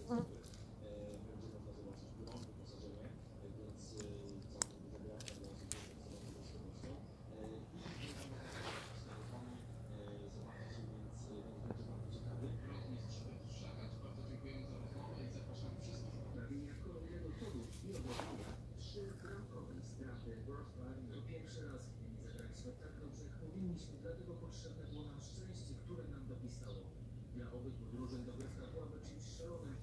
Mm. będzie można zobaczyć górą wyposażenie, więc całkiem zagrania dla osób z pewnością. I telefony zobaczyć, więc będzie bardzo ciekawy. Bardzo dziękujemy za rozmowę i zapraszamy wszystkich. Prawienia kolejnego czodu i obłożenia 3 bramkowej straty Wrocław to pierwszy raz zagrać spektakl, jak powinniśmy, dlatego potrzebne było nam szczęście, które nam dopisało. Dla obu drużyn dogrywka byłaby czymś szalonym.